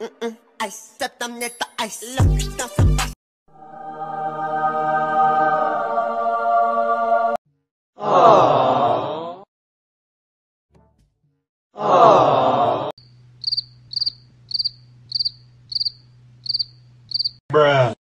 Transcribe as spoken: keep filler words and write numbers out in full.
Mm-mm, ice, set them net the ice. Look, that's a bus. Aww. Aww. Bruh.